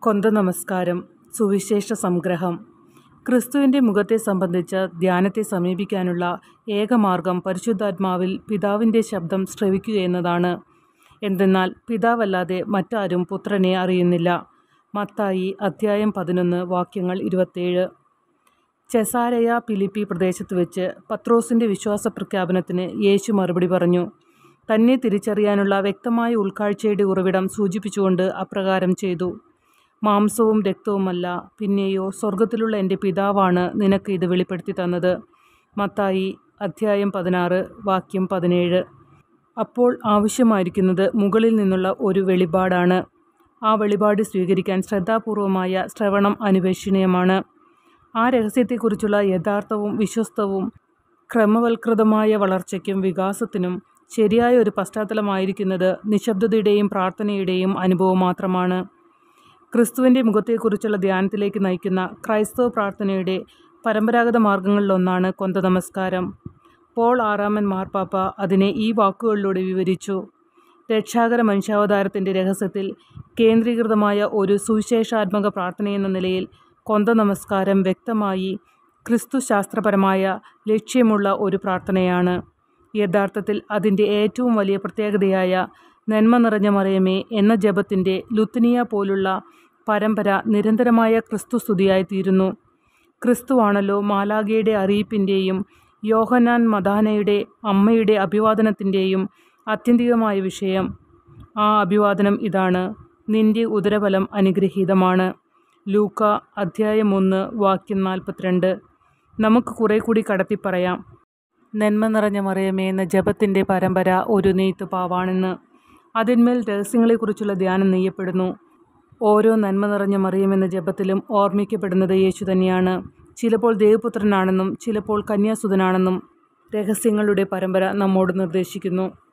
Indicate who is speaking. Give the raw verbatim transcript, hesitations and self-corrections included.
Speaker 1: കൊന്ത നമസ്കാരം. സുവിശേഷ സംഗ്രഹം. ക്രിസ്തുവിൻ്റെ മുഖത്തെ സംബന്ധിച്ച് ധ്യാനത്തെ സമീപിക്കാനുള്ള ഏകമാർഗം പരിശുദ്ധാത്മാവിൽ പിതാവിൻ്റെ ശബ്ദം ശ്രവിക്കുകയെന്നതാണ്. എന്തെന്നാൽ പിതാവല്ലാതെ മറ്റാരും പുത്രനെ അറിയുന്നില്ല. മത്തായി അധ്യായം പതിനൊന്ന് വാക്യങ്ങൾ ഇരുപത്തേഴ്. ചെസാരയ ഫിലിപ്പി പ്രദേശത്ത് വെച്ച് പത്രോസിൻ്റെ വിശ്വാസ പ്രഖ്യാപനത്തിന് യേശു മറുപടി പറഞ്ഞു. തന്നെ തിരിച്ചറിയാനുള്ള വ്യക്തമായ ഉൾക്കാഴ്ചയുടെ ഉറവിടം സൂചിപ്പിച്ചുകൊണ്ട് അപ്രകാരം ചെയ്തു. മാംസവും രക്തവുമല്ല, പിന്നെയോ സ്വർഗത്തിലുള്ള എൻ്റെ പിതാവാണ് നിനക്ക് ഇത് വെളിപ്പെടുത്തി തന്നത്. മത്തായി അധ്യായം പതിനാറ് വാക്യം പതിനേഴ്. അപ്പോൾ ആവശ്യമായിരിക്കുന്നത് മുകളിൽ നിന്നുള്ള ഒരു വെളിപാടാണ്. ആ വെളിപാട് സ്വീകരിക്കാൻ ശ്രദ്ധാപൂർവമായ ശ്രവണം അനിവേശനീയമാണ്. ആ രഹസ്യത്തെക്കുറിച്ചുള്ള യഥാർത്ഥവും വിശ്വസ്തവും ക്രമവൽകൃതമായ വളർച്ചയ്ക്കും വികാസത്തിനും ശരിയായ ഒരു പശ്ചാത്തലമായിരിക്കുന്നത് നിശബ്ദതയുടെയും പ്രാർത്ഥനയുടെയും അനുഭവം മാത്രമാണ്. ക്രിസ്തുവിൻ്റെ മുഖത്തെക്കുറിച്ചുള്ള ധ്യാനത്തിലേക്ക് നയിക്കുന്ന ക്രൈസ്തവ പ്രാർത്ഥനയുടെ പരമ്പരാഗത മാർഗങ്ങളിലൊന്നാണ് കൊന്ത നമസ്കാരം. പോൾ ആറാമൻ മാർപ്പാപ്പ അതിനെ ഈ വാക്കുകളിലൂടെ വിവരിച്ചു. രക്ഷാകര മനുഷ്യാവതാരത്തിൻ്റെ രഹസ്യത്തിൽ കേന്ദ്രീകൃതമായ ഒരു സുവിശേഷാത്മക പ്രാർത്ഥനയെന്ന നിലയിൽ കൊന്ത നമസ്കാരം വ്യക്തമായി ക്രിസ്തുശാസ്ത്രപരമായ ലക്ഷ്യമുള്ള ഒരു പ്രാർത്ഥനയാണ്. യഥാർത്ഥത്തിൽ അതിൻ്റെ ഏറ്റവും വലിയ പ്രത്യേകതയായ നന്മ നിറഞ്ഞ മറിയമേ എന്ന ജപത്തിൻ്റെ ലുത്തിനിയ പോലുള്ള പരമ്പര നിരന്തരമായ ക്രിസ്തുസ്തുതിയായി തീരുന്നു. ക്രിസ്തുവാണല്ലോ മാലാഖയുടെ അറിയിപ്പിൻ്റെയും യോഹന്നാൻ മദാനയുടെ അമ്മയുടെ അഭിവാദനത്തിൻ്റെയും ആത്യന്തികമായ വിഷയം. ആ അഭിവാദനം ഇതാണ്: നിന്റെ ഉദരഫലം അനുഗ്രഹീതമാണ്. ലൂക്ക അധ്യായം ഒന്ന് വാക്യം നാൽപ്പത്തിരണ്ട്. നമുക്ക് കുറെ കൂടി കടത്തി പറയാം. നന്മ നിറഞ്ഞ മറിയമേ എന്ന ജപത്തിൻ്റെ പരമ്പര ഒരു നെയ്ത്തുപാവാണെന്ന്. അതിന്മേൽ രഹസ്യങ്ങളെക്കുറിച്ചുള്ള ധ്യാനം നെയ്യപ്പെടുന്നു. ഓരോ നന്മ നിറഞ്ഞ മറിയമെന്ന ജപത്തിലും ഓർമ്മിക്കപ്പെടുന്നത് യേശു തന്നെയാണ്. ചിലപ്പോൾ ദേവപുത്രനാണെന്നും ചിലപ്പോൾ കന്യാസുതനാണെന്നും രഹസ്യങ്ങളുടെ പരമ്പര നമ്മോട് നിർദ്ദേശിക്കുന്നു.